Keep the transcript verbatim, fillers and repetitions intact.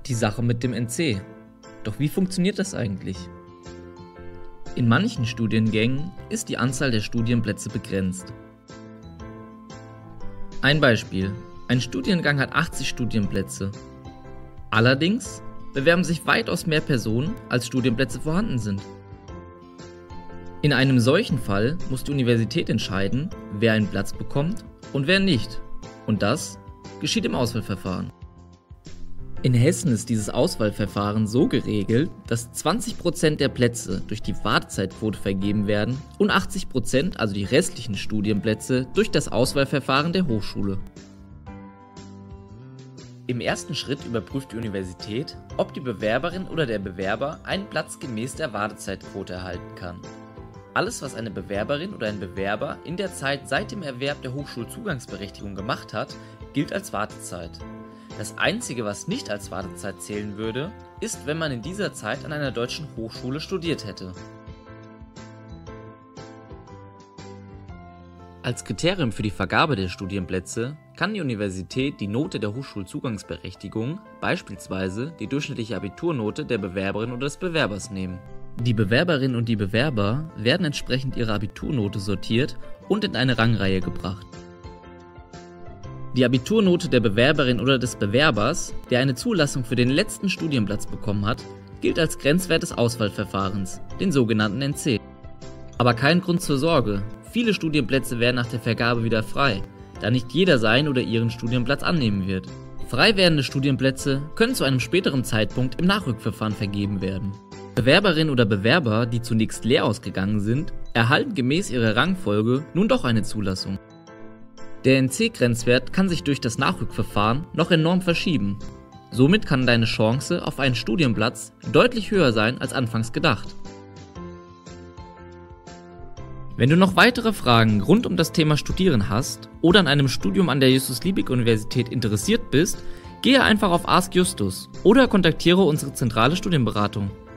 Die Sache mit dem N C. Doch wie funktioniert das eigentlich? In manchen Studiengängen ist die Anzahl der Studienplätze begrenzt. Ein Beispiel: Ein Studiengang hat achtzig Studienplätze. Allerdings bewerben sich weitaus mehr Personen, als Studienplätze vorhanden sind. In einem solchen Fall muss die Universität entscheiden, wer einen Platz bekommt und wer nicht. Und das geschieht im Auswahlverfahren. In Hessen ist dieses Auswahlverfahren so geregelt, dass zwanzig Prozent der Plätze durch die Wartezeitquote vergeben werden und achtzig Prozent, also die restlichen Studienplätze, durch das Auswahlverfahren der Hochschule. Im ersten Schritt überprüft die Universität, ob die Bewerberin oder der Bewerber einen Platz gemäß der Wartezeitquote erhalten kann. Alles, was eine Bewerberin oder ein Bewerber in der Zeit seit dem Erwerb der Hochschulzugangsberechtigung gemacht hat, gilt als Wartezeit. Das Einzige, was nicht als Wartezeit zählen würde, ist, wenn man in dieser Zeit an einer deutschen Hochschule studiert hätte. Als Kriterium für die Vergabe der Studienplätze kann die Universität die Note der Hochschulzugangsberechtigung, beispielsweise die durchschnittliche Abiturnote der Bewerberin oder des Bewerbers, nehmen. Die Bewerberin und die Bewerber werden entsprechend ihrer Abiturnote sortiert und in eine Rangreihe gebracht. Die Abiturnote der Bewerberin oder des Bewerbers, der eine Zulassung für den letzten Studienplatz bekommen hat, gilt als Grenzwert des Auswahlverfahrens, den sogenannten N C. Aber kein Grund zur Sorge, viele Studienplätze werden nach der Vergabe wieder frei, da nicht jeder seinen oder ihren Studienplatz annehmen wird. Frei werdende Studienplätze können zu einem späteren Zeitpunkt im Nachrückverfahren vergeben werden. Bewerberinnen oder Bewerber, die zunächst leer ausgegangen sind, erhalten gemäß ihrer Rangfolge nun doch eine Zulassung. Der N C-Grenzwert kann sich durch das Nachrückverfahren noch enorm verschieben. Somit kann deine Chance auf einen Studienplatz deutlich höher sein als anfangs gedacht. Wenn du noch weitere Fragen rund um das Thema Studieren hast oder an einem Studium an der Justus-Liebig-Universität interessiert bist, gehe einfach auf Ask Justus oder kontaktiere unsere zentrale Studienberatung.